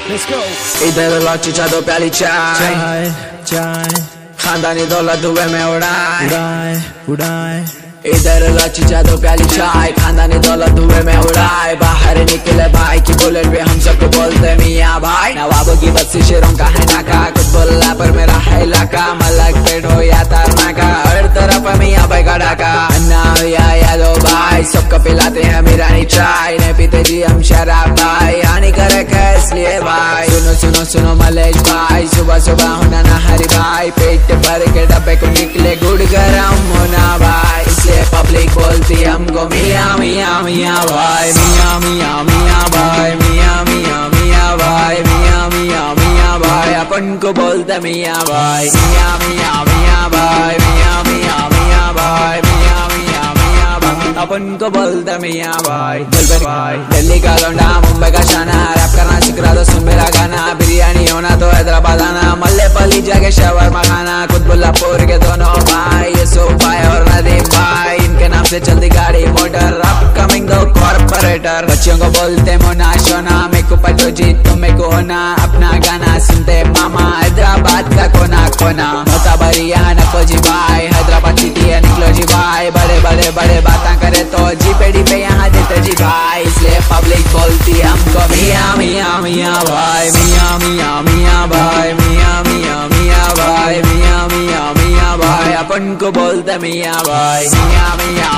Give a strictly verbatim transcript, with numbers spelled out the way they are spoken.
Let's go. इधर लो चीचा दो प्याली चाय चाय चाय खानदानी दौलत धुएं में उड़ाए उड़ाए उड़ाए इधर लो चीचा दो प्याली चाय खानदानी दौलत धुएं में उड़ाए बाहर निकले भाई की बुलेट पे हम सबको बोलते मियाँ भाई नवाबों की बस्ती शेरों का है नाका कुछ बोला पर मेरा है इलाका मलक पेट हो या तारनाका हर तरफ मियाँ भाई का डाका अन्ना या यादो भाई सबको पिलाते हैं मेरा नी चाय नहीं पीते जी हम शराब भाई हानि करे इसलिए भाई सुनो सुनो सुनो मलेश भाई सुबह सुबह होना ना हरी भाई पेट भर के डब्बे को निकले गुड़ गरम होना भाई इसलिए पब्लिक बोलती हमको मियाँ मियाँ मियाँ भाई मियाँ मियाँ मियाँ भाई मियाँ मियाँ मियाँ भाई मियाँ मियाँ मियाँ भाई अपन को बोलते मियाँ भाई मियाँ मियाँ मियाँ भाई मियाँ मियाँ मियाँ भाई मियाँ मियाँ मियाँ भाई अपन को बोलते मियाँ भाई दिल भाई दिल्ली का लौंडा मुंबई का शाना रैप करना सिखा दो सुन मेरा गाना बिरयानी होना तो हैदराबाद आना मल्ले पली जाके शवरमा खाना कुतुबुल्लापुर के दोनों भाई यूसुफ भाई और नदीम भाई इनके नाम से चलती गाड़ी मोटर अपकमिंग दो कॉर्पोरेटर बच्चियों को बोलते मोना शोना मेरे को पटो जीत तो मेरे को होना अपना गाना सुनते मामा हैदराबाद का कोना कोना मोता बरिया नको जी भाई हैदराबाद सिटी है निकलो जी भाई बड़े बड़े बड़े बातें करे तो जी पेड़ी पे यहाँ देते जी भाई इसलिए पब्लिक बोलती हमको मियाँ मियाँ मियाँ भाई मियाँ मियाँ मियाँ भाई मियाँ मियाँ मियाँ भाई मियाँ मियाँ मियाँ भाई अपन को बोलते मियाँ भाई मियाँ मियाँ